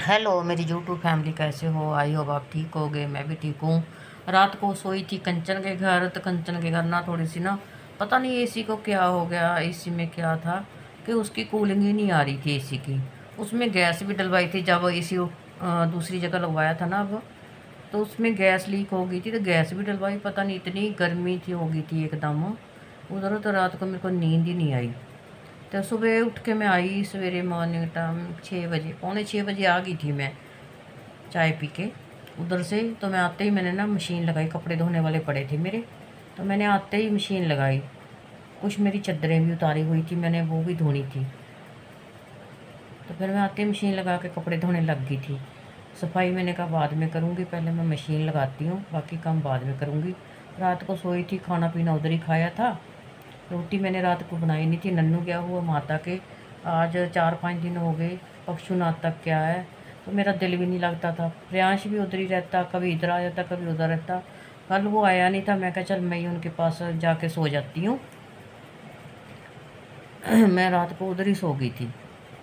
Hello मेरी YouTube family, कैसे हो? आई होप आप ठीक हो गए। मैं भी ठीक हूँ। रात को सोई थी कंचन के घर, तो कंचन के घर ना थोड़ी सी ना, पता नहीं एसी को क्या हो गया। एसी में क्या था कि उसकी कूलिंग ही नहीं आ रही थी एसी की। उसमें गैस भी डलवाई थी जब एसी दूसरी जगह लगवाया था ना अब, तो उसमें गैस लीक हो गई थी, तो गैस भी डलवाई। पता नहीं इतनी गर्मी थी हो गई थी एकदम उधर, तो रात को मेरे को नींद ही नहीं आई। तो सुबह उठ के मैं आई, सवेरे मॉर्निंग टाइम 6 बजे, पौने 6 बजे आ गई थी मैं चाय पी के उधर से। तो मैं आते ही मैंने ना मशीन लगाई, कपड़े धोने वाले पड़े थे मेरे, तो मैंने आते ही मशीन लगाई। कुछ मेरी चादरें भी उतारी हुई थी, मैंने वो भी धोनी थी। तो फिर मैं आते ही मशीन लगा के कपड़े धोने लग गई थी। सफाई मैंने कहा बाद में करूँगी, पहले मैं मशीन लगाती हूँ, बाकी काम बाद में करूँगी। रात को सोई थी, खाना पीना उधर ही खाया था। रोटी मैंने रात को बनाई नहीं थी। नन्नू गया हुआ माता के, आज 4-5 दिन हो गए। पक्षुनाथ तक क्या है, तो मेरा दिल भी नहीं लगता था। प्रियांश भी उधर ही रहता, कभी इधर आ जाता कभी उधर रहता। कल वो आया नहीं था, मैं कहा चल मैं ही उनके पास जाके सो जाती हूँ। मैं रात को उधर ही सो गई थी।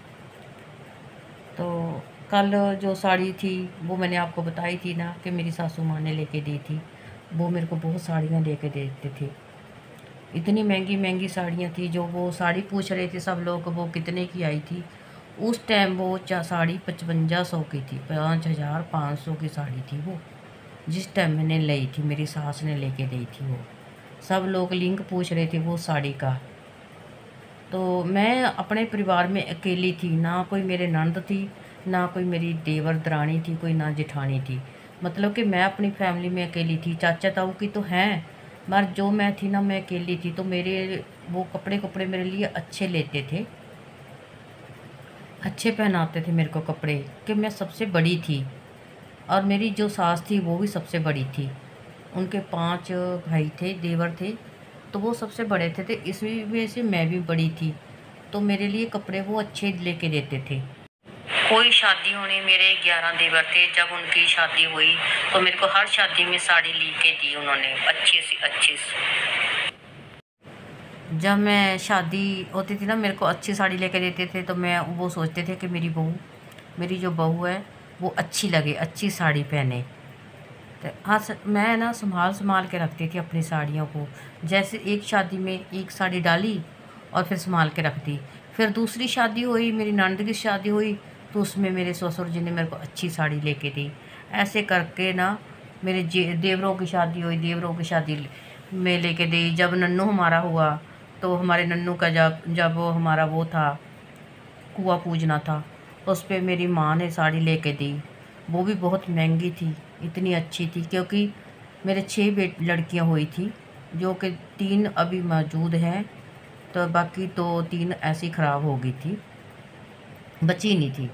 तो कल जो साड़ी थी वो मैंने आपको बताई थी ना कि मेरी सासू माँ ने लेके दी थी। वो मेरे को बहुत साड़ियाँ लेके देते थे। इतनी महंगी महंगी साड़ियाँ थी। जो वो साड़ी पूछ रहे थे सब लोग वो कितने की आई थी, उस टाइम वो साड़ी 5500 की थी। 5500 की साड़ी थी वो, जिस टाइम मैंने ली थी, मेरी सास ने लेके दी थी वो। सब लोग लिंक पूछ रहे थे वो साड़ी का। तो मैं अपने परिवार में अकेली थी, ना कोई मेरे नंद थी, ना कोई मेरी देवर दरानी थी, कोई ना जेठानी थी। मतलब कि मैं अपनी फैमिली में अकेली थी। चाचा ताऊ की तो हैं, मगर जो मैं थी ना, मैं अकेली थी। तो मेरे वो कपड़े कपड़े मेरे लिए अच्छे लेते थे, अच्छे पहनाते थे मेरे को कपड़े, कि मैं सबसे बड़ी थी। और मेरी जो सास थी वो भी सबसे बड़ी थी। उनके 5 भाई थे, देवर थे, तो वो सबसे बड़े थे। तो इसी वजह से मैं भी बड़ी थी, तो मेरे लिए कपड़े वो अच्छे लेके देते थे। कोई शादी होनी, मेरे 11 देवर थे। जब उनकी शादी हुई तो मेरे को हर शादी में साड़ी लेके दी उन्होंने, अच्छी सी अच्छी सी। जब मैं शादी होती थी ना, मेरे को अच्छी साड़ी लेके देते थे, तो मैं वो सोचते थे कि मेरी जो बहू है वो अच्छी लगे, अच्छी साड़ी पहने। तो हाँ, मैं ना संभाल संभाल के रखती थी अपनी साड़ियों को। जैसे एक शादी में एक साड़ी डाली और फिर संभाल के रख दी। फिर दूसरी शादी हुई, मेरी नंद की शादी हुई, तो उसमें मेरे ससुर जी ने मेरे को अच्छी साड़ी लेके दी। ऐसे करके ना मेरे देवरों की शादी हुई, देवरों की शादी में लेके दी। जब नन्नू हमारा हुआ, तो हमारे नन्नू का जब जब वो हमारा वो था, कुआँ पूजना था, उस पे मेरी माँ ने साड़ी लेके दी। वो भी बहुत महंगी थी, इतनी अच्छी थी, क्योंकि मेरे 6 लड़कियाँ हुई थी, जो कि 3 अभी मौजूद हैं, तो बाकी तो 3 ऐसी ख़राब हो गई थी, बची नहीं थी।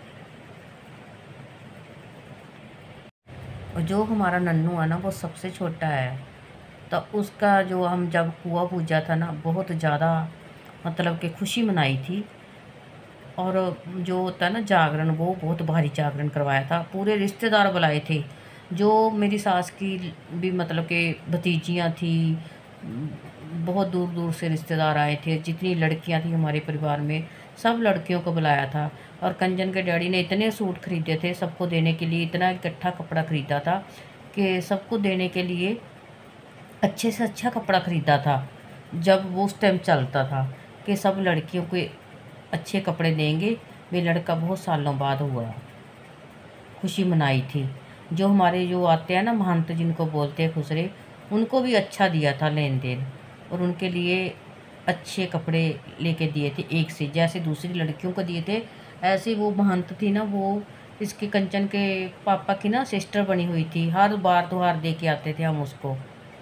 और जो हमारा नन्नू है ना, वो सबसे छोटा है। तो उसका जो हम जब कुआँ पूजा था ना, बहुत ज़्यादा मतलब कि खुशी मनाई थी। और जो होता है ना जागरण, वो बहुत भारी जागरण करवाया था, पूरे रिश्तेदार बुलाए थे। जो मेरी सास की भी मतलब कि भतीजियाँ थी, बहुत दूर दूर से रिश्तेदार आए थे। जितनी लड़कियाँ थी हमारे परिवार में, सब लड़कियों को बुलाया था। और कंजन के डैडी ने इतने सूट खरीदे थे सबको देने के लिए, इतना इकट्ठा कपड़ा खरीदा था कि सबको देने के लिए अच्छे से अच्छा कपड़ा खरीदा था। जब वो उस टाइम चलता था कि सब लड़कियों को अच्छे कपड़े देंगे। मेरा लड़का बहुत सालों बाद हुआ, खुशी मनाई थी। जो हमारे जो आते हैं ना महंत, जिनको बोलते हैं खुसरे, उनको भी अच्छा दिया था लेन देन, और उनके लिए अच्छे कपड़े लेके दिए थे एक से। जैसे दूसरी लड़कियों को दिए थे, ऐसे वो महंत थी ना, वो इसके कंचन के पापा की ना सिस्टर बनी हुई थी। हर बार त्योहार दे के आते थे हम उसको।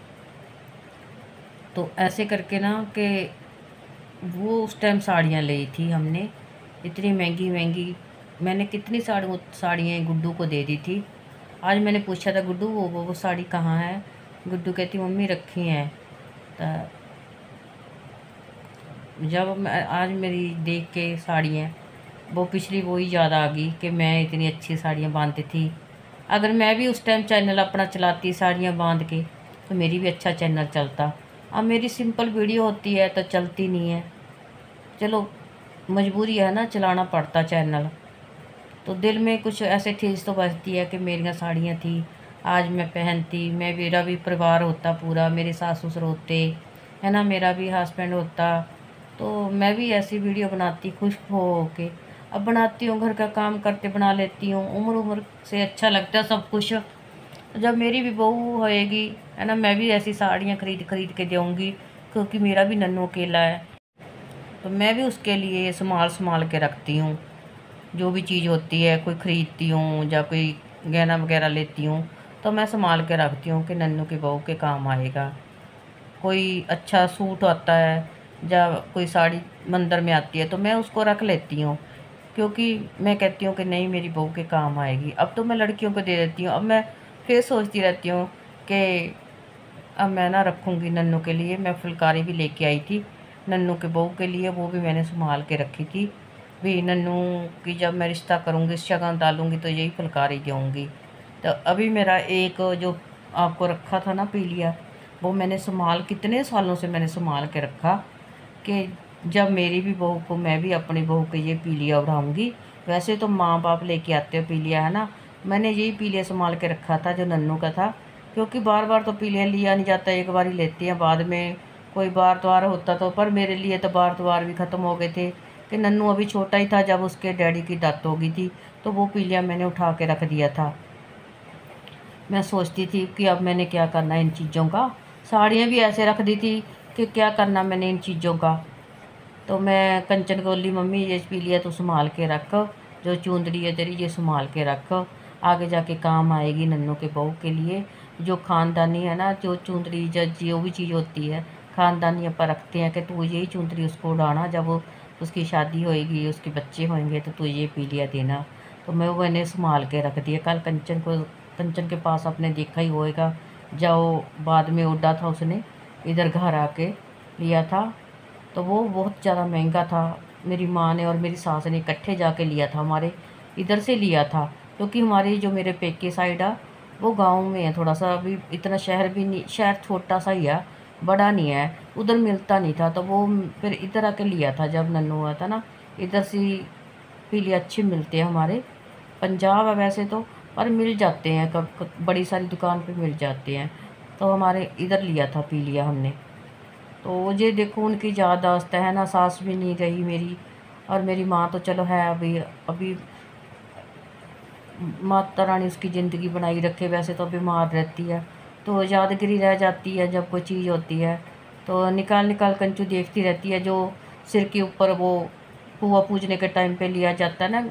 तो ऐसे करके ना कि वो उस टाइम साड़ियाँ ली थी हमने, इतनी महंगी महंगी। मैंने कितनी साड़ियाँ गुड्डू को दे दी थी। आज मैंने पूछा था, गुड्डू वो साड़ी कहाँ है? गुड्डू कहती मम्मी रखी हैं। तो जब आज मेरी देख के साड़ियाँ, वो पिछली वो ही याद आ गई कि मैं इतनी अच्छी साड़ियाँ बांधती थी। अगर मैं भी उस टाइम चैनल अपना चलाती साड़ियाँ बांध के, तो मेरी भी अच्छा चैनल चलता। अब मेरी सिंपल वीडियो होती है तो चलती नहीं है। चलो, मजबूरी है ना, चलाना पड़ता चैनल। तो दिल में कुछ ऐसे ठेस तो बजती है कि मेरियां साड़ियाँ थी, आज मैं पहनती, मैं मेरा भी परिवार होता पूरा, मेरे सास ससुर होते, है ना, मेरा भी हस्बैंड होता, तो मैं भी ऐसी वीडियो बनाती खुश हो के। अब बनाती हूँ, घर का काम करते बना लेती हूँ, उम्र उम्र से अच्छा लगता है सब कुछ। जब मेरी भी बहू होएगी, है ना, मैं भी ऐसी साड़ियाँ खरीद खरीद के दूँगी, क्योंकि मेरा भी नन्नू अकेला है, तो मैं भी उसके लिए संभाल संभाल के रखती हूँ। जो भी चीज़ होती है, कोई ख़रीदती हूँ या कोई गहना वगैरह लेती हूँ, तो मैं संभाल के रखती हूँ कि नन्नू की बहू के काम आएगा। कोई अच्छा सूट आता है या कोई साड़ी मंदिर में आती है, तो मैं उसको रख लेती हूँ, क्योंकि मैं कहती हूँ कि नहीं, मेरी बहू के काम आएगी। अब तो मैं लड़कियों को दे देती हूँ। अब मैं फिर सोचती रहती हूँ कि अब मैं ना रखूँगी नन्नू के लिए। मैं फुलकारी भी लेके आई थी नन्नू के बहू के लिए, वो भी मैंने संभाल के रखी थी। भी नन्नू की जब मैं रिश्ता करूँगी, शगन डालूँगी, तो यही फुलकारी दूँगी। तो अभी मेरा एक जो आपको रखा था ना पीलिया, वो मैंने कितने सालों से मैंने संभाल के रखा कि जब मेरी भी बहू को, मैं भी अपनी बहू को ये पीलिया उड़ाऊँगी। वैसे तो माँ बाप लेके आते हो पीलिया, है ना, मैंने यही पीलिया संभाल के रखा था जो नन्नू का था, क्योंकि बार बार तो पीलिया लिया नहीं जाता, एक बार ही लेते हैं, बाद में कोई बार त्योहार होता तो। पर मेरे लिए तो बार त्योहार भी ख़त्म हो गए थे कि नन्नू अभी छोटा ही था जब उसके डैडी की डेथ हो गई थी, तो वो पीलिया मैंने उठा के रख दिया था। मैं सोचती थी कि अब मैंने क्या करना है इन चीज़ों का। साड़ियाँ भी ऐसे रख दी थी कि क्या करना मैंने इन चीज़ों का। तो मैं कंचन को बोली, मम्मी ये पीलिया तो संभाल के रख, जो चूंदड़ी है तेरी ये संभाल के रख, आगे जाके काम आएगी नन्नू के बहू के लिए। जो ख़ानदानी है ना, जो चूंदड़ी जो भी चीज़ होती है ख़ानदानी अपन रखते हैं कि तू यही चूंदड़ी उसको उड़ाना, जब वो उसकी शादी होएगी, उसके बच्चे होंगे, तो तू ये पीलिया देना। तो मैंने संभाल के रख दिया। कल कंचन के पास आपने देखा ही होएगा, जब बाद में उड़ा था उसने इधर घर आके लिया था, तो वो बहुत ज़्यादा महंगा था। मेरी माँ ने और मेरी सास ने इकट्ठे जाके लिया था, हमारे इधर से लिया था, क्योंकि हमारी जो मेरे पेके साइड है वो गांव में है थोड़ा सा, अभी इतना शहर भी नहीं, शहर छोटा सा ही है, बड़ा नहीं है, उधर मिलता नहीं था, तो वो फिर इधर आके लिया था जब नन्नू हुआ था ना। इधर से पीले अच्छे मिलते हैं हमारे, पंजाब है वैसे तो, पर मिल जाते हैं, कब बड़ी सारी दुकान पे मिल जाते हैं, तो हमारे इधर लिया था पी लिया हमने। तो ये देखो उनकी याददाश्त है ना, सास भी नहीं गई मेरी, और मेरी माँ तो चलो है अभी अभी माता रानी उसकी ज़िंदगी बनाई रखे, वैसे तो बीमार रहती है, तो यादगिरी रह जाती है जब कोई चीज़ होती है, तो निकाल निकाल कंचू देखती रहती है। जो सिर के ऊपर वो पुआ पूजने के टाइम पे लिया जाता है ना,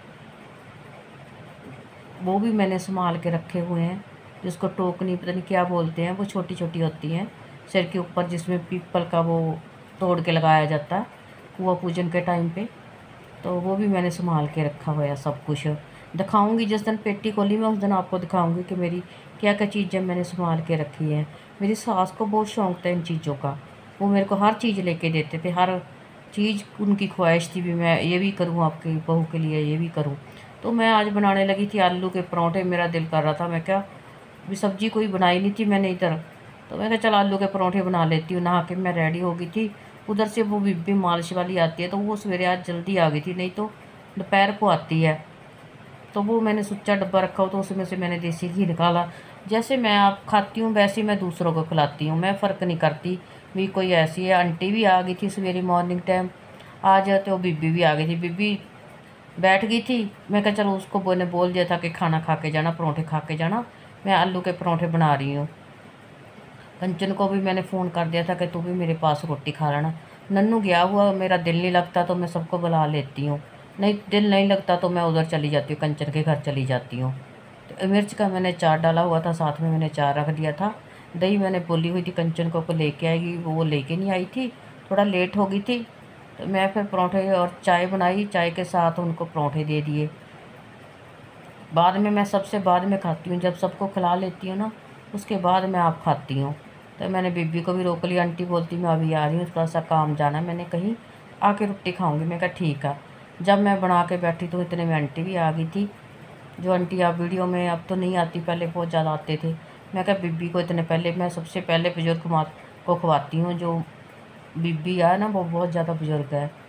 वो भी मैंने संभाल के रखे हुए हैं, जिसको टोकनी पता नहीं क्या बोलते हैं, वो छोटी छोटी होती हैं सिर के ऊपर, जिसमें पीपल का वो तोड़ के लगाया जाता है कुआ पूजन के टाइम पे, तो वो भी मैंने संभाल के रखा हुआ है सब कुछ। दिखाऊंगी जिस दिन पेटी खोली मैं, उस दिन आपको दिखाऊंगी कि मेरी क्या क्या चीज़ें मैंने संभाल के रखी हैं। मेरी सास को बहुत शौक़ था इन चीज़ों का, वो मेरे को हर चीज़ लेके देते थे, हर चीज़ उनकी ख्वाहिश थी भी मैं ये भी करूँ आपकी बहू के लिए, ये भी करूँ। तो मैं आज बनाने लगी थी आलू के परौंठे, मेरा दिल कर रहा था, मैं क्या भी सब्ज़ी कोई बनाई नहीं थी मैंने इधर, तो मैं कहा चल आलू के परौंठे बना लेती हूँ। नहा के मैं रेडी हो गई थी, उधर से वो बीबी मालिश वाली आती है, तो वो सवेरे आज जल्दी आ गई थी, नहीं तो दोपहर को आती है। तो वो मैंने सुच्चा डब्बा रखा हो, तो उसमें से मैंने देसी घी निकाला। जैसे मैं आप खाती हूँ वैसे ही मैं दूसरों को खिलाती हूँ, मैं फ़र्क नहीं करती भी कोई ऐसी है। आंटी भी आ गई थी सवेरे मॉर्निंग टाइम, आ जाते वो बीबी भी आ गई थी, बीबी बैठ गई थी। मैं कहा चलो, उसको ने बोल दिया था कि खाना खा के जाना, परौंठे खा के जाना, मैं आलू के परौंठे बना रही हूँ। कंचन को भी मैंने फ़ोन कर दिया था कि तू भी मेरे पास रोटी खा लेना। नन्नू गया हुआ, मेरा दिल नहीं लगता तो मैं सबको बुला लेती हूँ, नहीं दिल नहीं लगता तो मैं उधर चली जाती हूँ, कंचन के घर चली जाती हूँ। तो मिर्च का मैंने चार डाला हुआ था, साथ में मैंने चार रख दिया था। दही मैंने बोली हुई थी कंचन को लेके आएगी, वो लेके नहीं आई थी, थोड़ा लेट हो गई थी, तो मैं फिर परौंठे और चाय बनाई, चाय के साथ उनको परौंठे दे दिए। बाद में मैं सबसे बाद में खाती हूँ, जब सबको खिला लेती हूँ ना, उसके बाद मैं आप खाती हूँ। तो मैंने बीबी को भी रोक लिया, आंटी बोलती मैं अभी आ रही हूँ, थोड़ा सा काम जाना, मैंने कहीं आके रोटी खाऊंगी। मैं कहा ठीक है। जब मैं बना के बैठी तो इतने में आंटी भी आ गई थी, जो आंटी आप वीडियो में अब तो नहीं आती, पहले बहुत ज़्यादा आते थे। मैं कहा बीबी को इतने पहले, मैं सबसे पहले बुजुर्ग माँ को खवाती हूँ, जो बीबी है ना वो बहुत ज़्यादा बुजुर्ग है,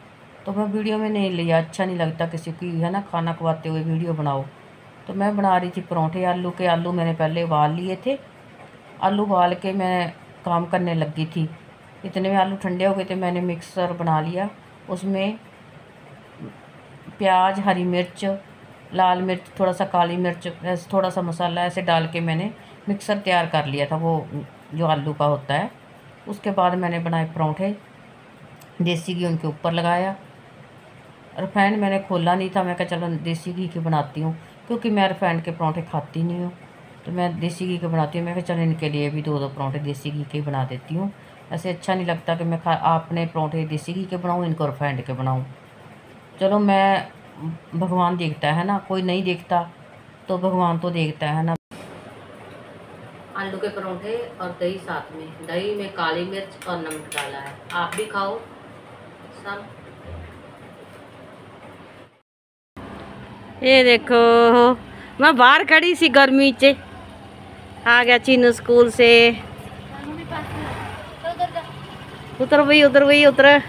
तो मैं वीडियो में नहीं लिया, अच्छा नहीं लगता किसी की, है ना, खाना खवाते हुए वीडियो बनाओ। तो मैं बना रही थी परोंठे आलू के। आलू मैंने पहले उबाल लिए थे। आलू उबाल के मैं काम करने लगी थी। इतने में आलू ठंडे हो गए थे, मैंने मिक्सर बना लिया। उसमें प्याज, हरी मिर्च, लाल मिर्च, थोड़ा सा काली मिर्च, ऐसे थोड़ा सा मसाला ऐसे डाल के मैंने मिक्सर तैयार कर लिया था, वो जो आलू का होता है। उसके बाद मैंने बनाए परोंठे, देसी घी उनके ऊपर लगाया। रिफाइंड मैंने खोला नहीं था, मैं कहा चलो देसी घी के बनाती हूँ, क्योंकि मैं रिफाइंड के परोंठे खाती नहीं हूँ। तो मैं देसी घी के बनाती हूँ। मैं कहा चलो इनके लिए भी 2 परोंठे देसी घी के बना देती हूँ। ऐसे अच्छा नहीं लगता कि मैं अपने परोंठे देसी घी के बनाऊँ, इनको रिफाइंड के बनाऊँ। चलो, मैं भगवान देखता है ना, कोई नहीं देखता तो भगवान तो देखता है ना। आलू के परोंठे और दही साथ में, दही में काली मिर्च और नमक डाला है। आप भी खाओ सब। ये देखो, मैं बाहर खड़ी सी गर्मी च, आ गया चीनू स्कूल से। उतर भाई, उतर भाई, उतर।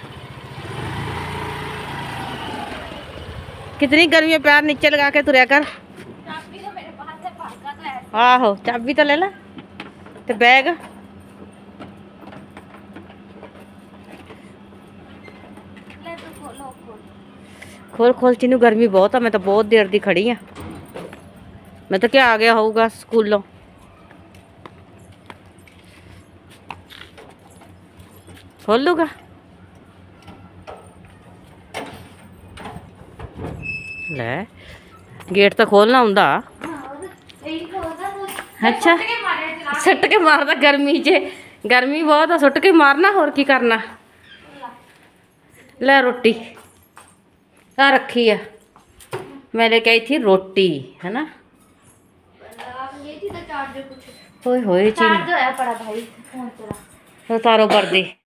कितनी गर्मी है, पैर नीचे लगा के तुरया कर। आहो, चाबी तो ले ला, ते बैग खोल खोल। चीनू गर्मी बहुत है, मैं तो बहुत देर दी खड़ी हाँ। मैं तो क्या आ गया होगा स्कूलों। खोल लूगा, ले गेट तो खोलना हुंदा। अच्छा, सुट के मारदा गर्मी च, गर्मी बहुत है, सुट के मारना, होर की करना। ले रोटी आ रखी है, मैं लेके आई थी रोटी, है ना। होए होए चीनू, तारो कर दे।